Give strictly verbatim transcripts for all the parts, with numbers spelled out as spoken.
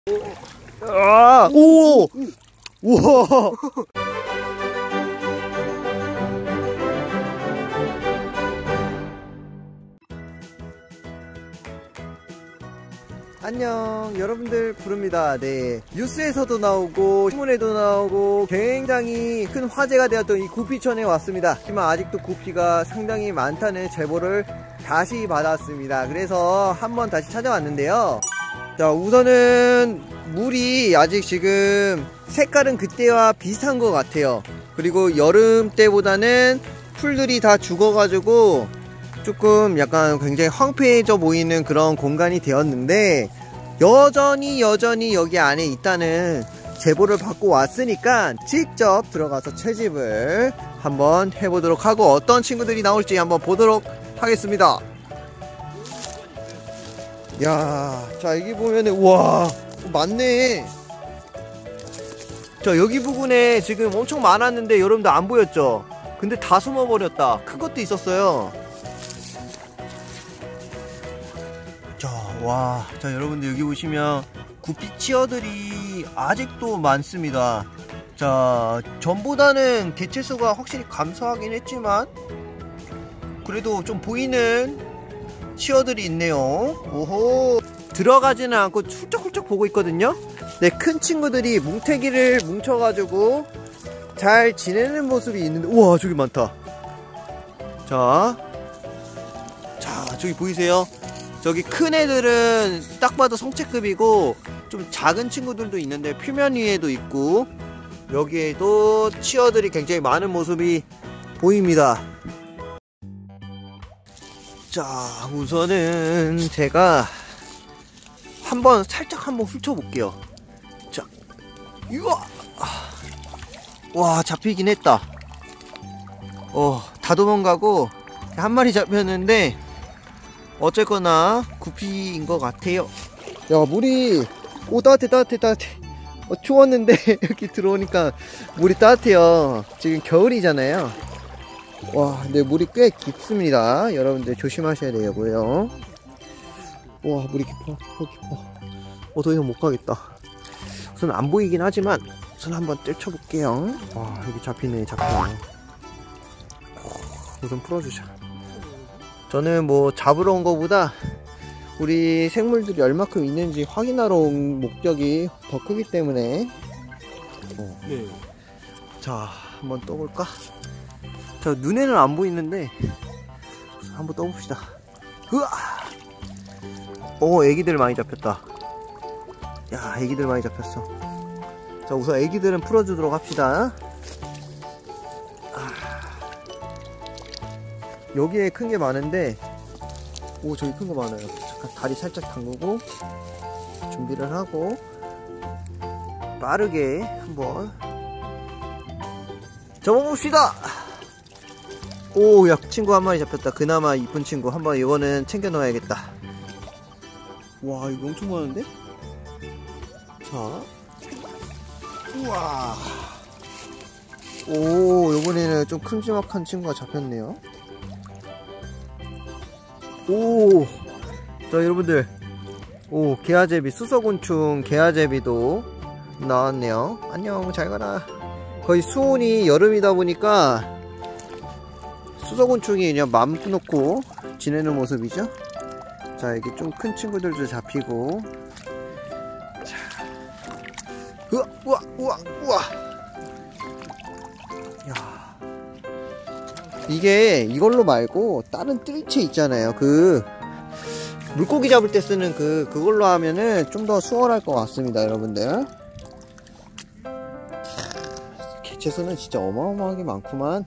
아, 오! 우와! 안녕, 여러분들 부릅니다. 네, 뉴스에서도 나오고 신문에도 나오고 굉장히 큰 화제가 되었던 이 구피천에 왔습니다. 하지만 아직도 구피가 상당히 많다는 제보를 다시 받았습니다. 그래서 한번 다시 찾아왔는데요. 자, 우선은 물이 아직 지금 색깔은 그때와 비슷한 것 같아요. 그리고 여름 때보다는 풀들이 다 죽어가지고 조금 약간 굉장히 황폐해져 보이는 그런 공간이 되었는데, 여전히 여전히 여기 안에 있다는 제보를 받고 왔으니까 직접 들어가서 채집을 한번 해보도록 하고, 어떤 친구들이 나올지 한번 보도록 하겠습니다. 야, 자, 여기 보면은 우와, 많네. 자, 여기 부분에 지금 엄청 많았는데 여러분들 안 보였죠? 근데 다 숨어버렸다. 큰 것도 있었어요. 자, 와, 자, 여러분들 여기 보시면 구피 치어들이 아직도 많습니다. 자, 전보다는 개체수가 확실히 감소하긴 했지만 그래도 좀 보이는 치어들이 있네요. 오호, 들어가지는 않고 훌쩍훌쩍 보고 있거든요. 네, 큰 친구들이 뭉태기를 뭉쳐가지고 잘 지내는 모습이 있는데, 우와, 저기 많다. 자, 자, 저기 보이세요? 저기 큰 애들은 딱 봐도 성체급이고, 좀 작은 친구들도 있는데 표면 위에도 있고, 여기에도 치어들이 굉장히 많은 모습이 보입니다. 자, 우선은 제가 한번 살짝 한번 훑어볼게요. 자, 우와, 와, 잡히긴 했다. 어, 다 도망가고 한 마리 잡혔는데 어쨌거나 구피인 것 같아요. 야, 물이, 오, 따뜻해 따뜻해 따뜻해. 어, 추웠는데 여기 들어오니까 물이 따뜻해요. 지금 겨울이잖아요. 와, 근데 물이 꽤 깊습니다. 여러분들 조심하셔야 되고요. 와, 물이 깊어, 깊어, 깊어. 어, 더 이상 못 가겠다. 우선 안 보이긴 하지만 우선 한번 떼쳐볼게요. 와, 여기 잡히네, 잡히네. 우선 풀어주자. 저는 뭐 잡으러 온 거보다 우리 생물들이 얼마큼 있는지 확인하러 온 목적이 더 크기 때문에. 어. 네. 자, 한번 떠볼까? 자, 눈에는 안 보이는데 한번 떠봅시다. 으아! 오, 애기들 많이 잡혔다. 야, 애기들 많이 잡혔어. 자, 우선 애기들은 풀어주도록 합시다. 아, 여기에 큰 게 많은데, 오, 저기 큰 거 많아요. 잠깐 다리 살짝 담그고 준비를 하고 빠르게 한번 접어봅시다. 오, 야, 친구 한 마리 잡혔다. 그나마 이쁜 친구. 한번 이거는 챙겨 넣어야겠다. 와, 이거 엄청 많은데? 자, 우와. 오, 이번에는 좀 큼지막한 친구가 잡혔네요. 오, 자, 여러분들, 오, 개아제비, 수서곤충 개아제비도 나왔네요. 안녕, 잘 가라. 거의 수온이 여름이다 보니까 수서곤충이 그냥 맘 놓고 지내는 모습이죠. 자, 이게 좀 큰 친구들도 잡히고. 자, 우와, 우와, 우와, 우와. 야, 이게 이걸로 말고 다른 뜰채 있잖아요. 그 물고기 잡을 때 쓰는 그 그걸로 하면은 좀 더 수월할 것 같습니다, 여러분들. 개체수는 진짜 어마어마하게 많구만.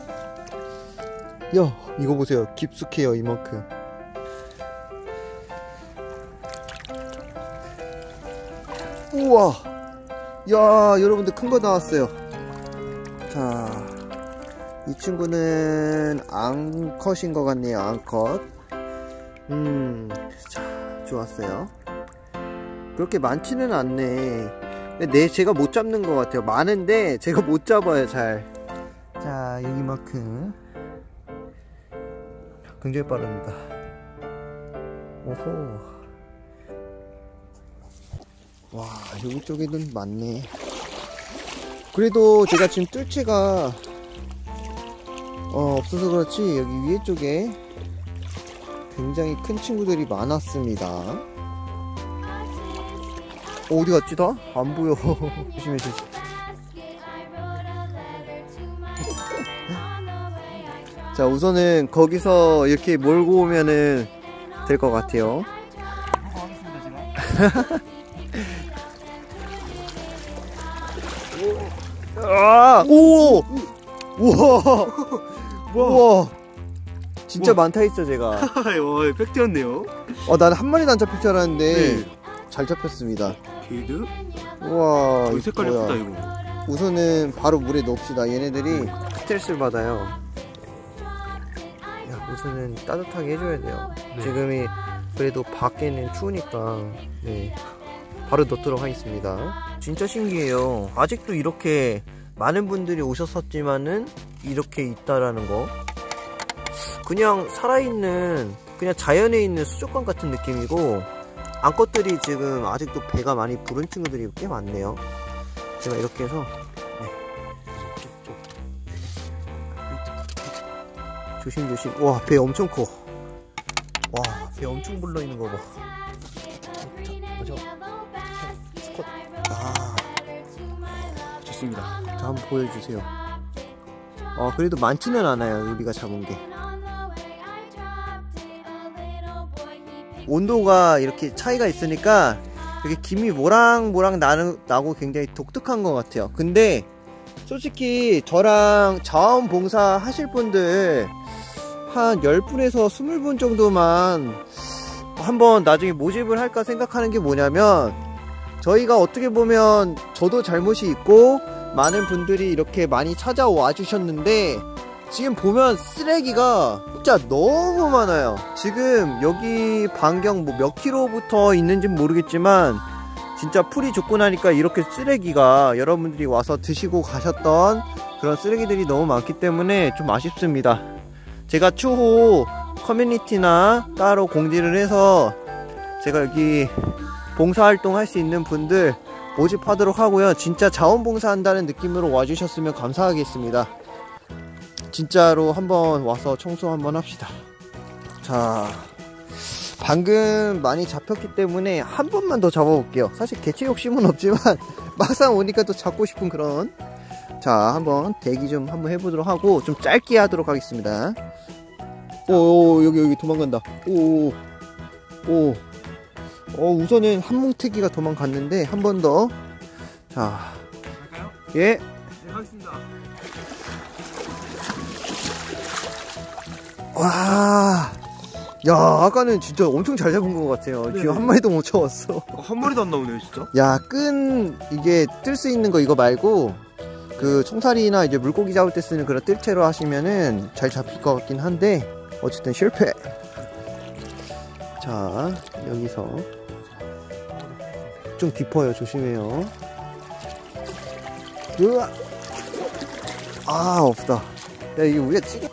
야, 이거 보세요. 깊숙해요, 이만큼. 우와, 야, 여러분들 큰 거 나왔어요. 자, 이 친구는 앙컷인 것 같네요. 앙컷. 음, 자, 좋았어요. 그렇게 많지는 않네. 네, 제가 못 잡는 것 같아요. 많은데 제가 못 잡아요, 잘. 자, 여기만큼. 굉장히 빠릅니다. 오호. 와, 여기 쪽에는 많네. 그래도 제가 지금 뜰채가 어, 없어서 그렇지 여기 위에 쪽에 굉장히 큰 친구들이 많았습니다. 어, 어디 갔지 다? 안 보여. 조심해 조심. 자, 우선은 거기서 이렇게 몰고 오면은 될 것 같아요. 아, 오! 우와! 우와! 진짜 우와. 많다 했죠, 제가. 와, 팩트였네요. 어, 나는 한 마리도 안 잡힐 줄 알았는데, 네. 잘 잡혔습니다. 게이드? 우와. 이 색깔 예쁘다, 이거. 우선은 바로 물에 넣읍시다. 얘네들이 스트레스를 받아요. 야, 우선은 따뜻하게 해줘야 돼요. 네. 지금이 그래도 밖에는 추우니까, 네. 바로 넣도록 하겠습니다. 진짜 신기해요. 아직도 이렇게 많은 분들이 오셨었지만은 이렇게 있다라는 거. 그냥 살아있는, 그냥 자연에 있는 수족관 같은 느낌이고, 암컷들이 지금 아직도 배가 많이 부른 친구들이 꽤 많네요. 제가 이렇게 해서 네. 조심조심. 와, 배 엄청 커. 와, 배 엄청 불러있는 거 봐. 아, 좋습니다. 자, 한번 보여주세요. 어, 그래도 많지는 않아요, 우리가 잡은 게. 온도가 이렇게 차이가 있으니까 이렇게 김이 모락모락 나는, 나고 굉장히 독특한 것 같아요. 근데 솔직히 저랑 자원봉사 하실 분들 한 열 분에서 이십 분 정도만 한번 나중에 모집을 할까 생각하는 게 뭐냐면, 저희가 어떻게 보면 저도 잘못이 있고 많은 분들이 이렇게 많이 찾아와 주셨는데, 지금 보면 쓰레기가 진짜 너무 많아요. 지금 여기 반경 뭐 몇 킬로부터 있는지 모르겠지만 진짜 풀이 좋고 나니까 이렇게 쓰레기가, 여러분들이 와서 드시고 가셨던 그런 쓰레기들이 너무 많기 때문에 좀 아쉽습니다. 제가 추후 커뮤니티나 따로 공지를 해서 제가 여기 봉사활동 할 수 있는 분들 모집하도록 하고요. 진짜 자원봉사 한다는 느낌으로 와주셨으면 감사하겠습니다. 진짜로 한번 와서 청소 한번 합시다. 자, 방금 많이 잡혔기 때문에 한 번만 더 잡아볼게요. 사실 개체 욕심은 없지만 막상 오니까 또 잡고 싶은 그런. 자, 한번 대기 좀 한번 해보도록 하고 좀 짧게 하도록 하겠습니다. 오, 여기 여기 도망간다. 오, 오. 어, 우선은 한뭉태기가 도망갔는데 한 번 더. 자, 갈까요? 예. 네, 하겠습니다. 와, 야, 아까는 진짜 엄청 잘 잡은 것 같아요. 네. 지금 한 마리도 못 잡았어. 어, 한 마리도 안 나오네요, 진짜. 야, 끈 이게 뜰 수 있는 거 이거 말고 그 총살이나 이제 물고기 잡을 때 쓰는 그런 뜰채로 하시면은 잘 잡힐 것 같긴 한데 어쨌든 실패. 자, 여기서 좀 깊어요. 조심해요. 으아, 아, 없다. 야, 이게 우리가 찌개.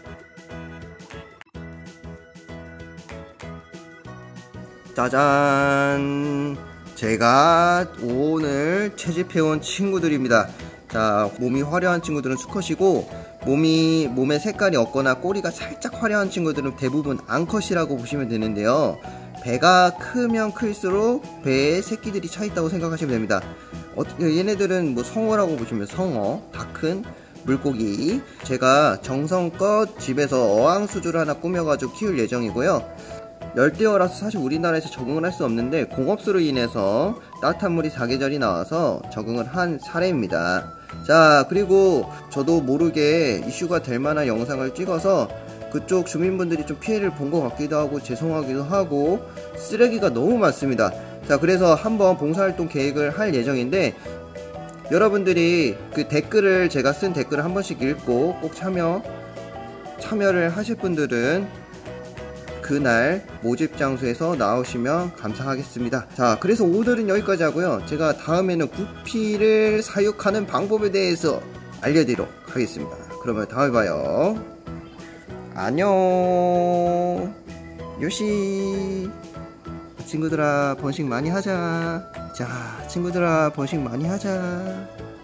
짜잔, 제가 오늘 채집해온 친구들입니다. 자, 몸이 화려한 친구들은 수컷이고, 몸이 몸의 색깔이 없거나 꼬리가 살짝 화려한 친구들은 대부분 암컷이라고 보시면 되는데요. 배가 크면 클수록 배에 새끼들이 차 있다고 생각하시면 됩니다. 어, 얘네들은 뭐 성어라고 보시면 성어, 다 큰 물고기. 제가 정성껏 집에서 어항수조를 하나 꾸며가지고 키울 예정이고요. 열대어라서 사실 우리나라에서 적응을 할 수 없는데 공업수로 인해서 따뜻한 물이 사계절이 나와서 적응을 한 사례입니다. 자, 그리고 저도 모르게 이슈가 될 만한 영상을 찍어서 그쪽 주민분들이 좀 피해를 본 것 같기도 하고 죄송하기도 하고 쓰레기가 너무 많습니다. 자, 그래서 한번 봉사활동 계획을 할 예정인데, 여러분들이 그 댓글을, 제가 쓴 댓글을 한 번씩 읽고 꼭 참여 참여를 하실 분들은 그날 모집 장소에서 나오시면 감사하겠습니다. 자, 그래서 오늘은 여기까지 하고요. 제가 다음에는 구피를 사육하는 방법에 대해서 알려드리도록 하겠습니다. 그러면 다음에 봐요. 안녕. 요시. 친구들아 번식 많이 하자. 자 친구들아 번식 많이 하자.